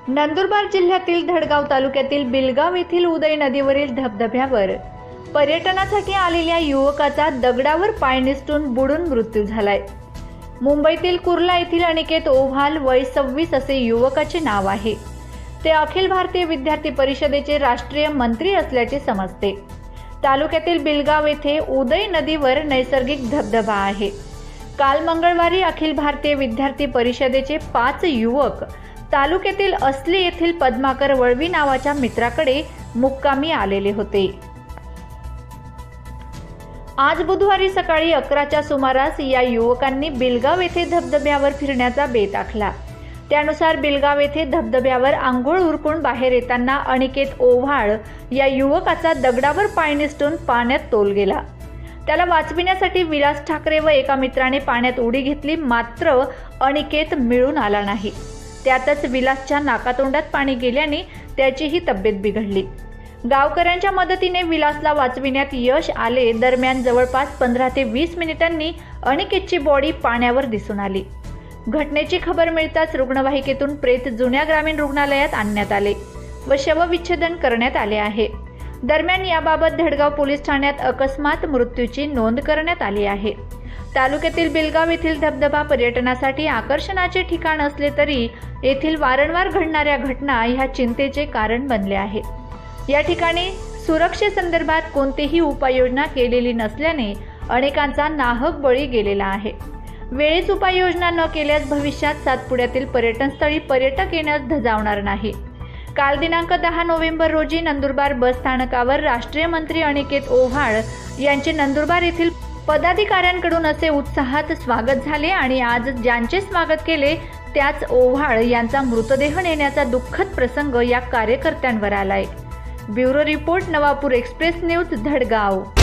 नंदुरबार जिल्ह्यातील धडगाव तालुक्यातील बिलगाव येथील उदय नदीवरील धबधब्यावर पर्यटनासाठी आलेल्या युवकाचा दगडावर पाय निसटून बुडून मृत्यू झालाय। मुंबईतील कुर्ला येथील अनिकेत ओव्हाल वय 26 असे युवकाचे नाव आहे। ते अखिल भारतीय विद्यार्थी परिषदेचे राष्ट्रीय मंत्री असल्याचे समजते। तालुक्यातील बिलगाव येथे उदय नदीवर नैसर्गिक धबधबा आहे। काल मंगळवारी अखिल भारतीय विद्यार्थी परिषदेचे 5 युवक तालुक्यातील असली येथील पद्माकर वळवी नावाच्या मित्राकडे मुक्कामी आलेले होते। आज बुधवारी सकाळी 11च्या सुमारास या युवकांनी बिलगाव येथे धबधब्यावर फिरण्याचा बेत आखला। त्यानुसार बिलगाव येथे धबधब्यावर आंघोळ उरकून बाहेर येताना अनिकेत ओव्हाळ या युवकाचा दगडावर पाय निसटून पाण्यात तोल गेला। त्याला वाचविण्यासाठी विलास ठाकरे व एका मित्राने पाण्यात उडी घेतली, मात्र अनिकेत मिळून आला नाही। त्यातच विलासच्या नाकातोंडात पाणी गेल्याने त्याचीही तब्येत बिघडली। गावकऱ्यांच्या मदतीने विलासला वाचविण्यात यश आले। दरम्यान जवळपास 15 ते 20 मिनिटांनी अनिकेतची बॉडी पाण्यावर दिसून आली। घटनेची खबर मिळताच रुग्णवाहिकेतून प्रेत जुन्या ग्रामीण रुग्णालयात आणण्यात आले व शवविच्छेदन करण्यात आले आहे। दरम्यान याबाबत धडगाव पोलीस ठाण्यात अकस्मात मृत्यूची नोंद करण्यात आली आहे। तालुक्यातील बिलगाव येथील धबधबा पर्यटनासाठी आकर्षणाचे ठिकाण असले तरी येथील वारंवार घडणाऱ्या घटना ह्या चिंतेचे कारण बनले आहे। या ठिकाणी सुरक्षेसंदर्भात कोणतीही उपाययोजना केलेली नसल्याने अनेकांचा नाहक बळी गेलेला आहे। वेळीच उपाययोजना न केल्यास भविष्यात सातपुड्यातील पर्यटनस्थळी पर्यटक येण्यास धजावणार नाही। काल दिनांक 10 नोव्हेंबर रोजी नंदुरबार बस स्थानकावर राष्ट्रीय मंत्री अनिकेत ओव्हाळ यांचे नंदुरबार येथील पदाधिकाऱ्यांकडून असे उत्साहात स्वागत झाले आणि आज ज्यांचे स्वागत केले त्याच ओव्हाळ यांचा मृतदेह नेण्याचा दुःखद प्रसंग या कार्यकर्त्यांवर आलाय। Bureau report, Navapur express news, Dhadgaon.